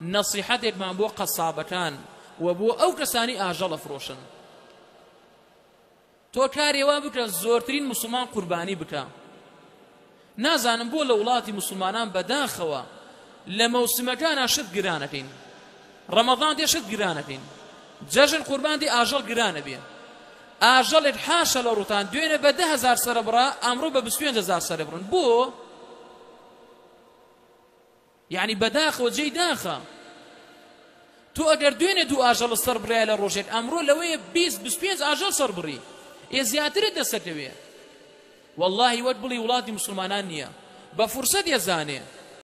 نەسیحەتێکمان بۆ قەسابەکان و بۆ ئەو کەسانی ئاژەڵە فرۆشن. تۆ کارێوا بکە زۆرترین موسڵمان قوربانی بکە. نازانم بۆ لە وڵاتی موسڵمانان بەداخەوە لە مەوسمەکانە شت گرانەکەین، ڕەمەضان دێ شت گرانەکەین، جەژن قوربان دێ ئاژەڵ گرانە بێ. ئاژەڵێک حاشە لە ڕوتان دوێنێ بە 10,000 سەرە بڕا، ئەمڕۆ بە 25,000 سەرە بڕن. بۆ؟ یعنی بەداخەوە جێی داخە. تۆ ئەگەر دوێنێ دوو ئاژەڵ سەر بڕایە لە ڕۆژێک، ئەمڕۆ لەوەیە 20-25 ئاژەڵ سەر بڕی، ئێ زیاترت دەسەکەوێ. واللهی وەک بڵی وڵاتی موسڵمانان نییە، بە فورسەت ێزانێ